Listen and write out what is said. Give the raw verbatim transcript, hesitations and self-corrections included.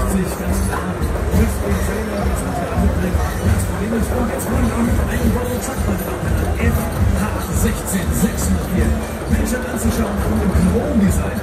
sich ganz klar. Mit dem Trailer, das hat er mitbringt. Das Problem ist, und jetzt wollen wir auch noch einen Euro Chuckball drauf. F H sechzehn sechshundertvier. Mensch anzuschauen und im Chrome-Design.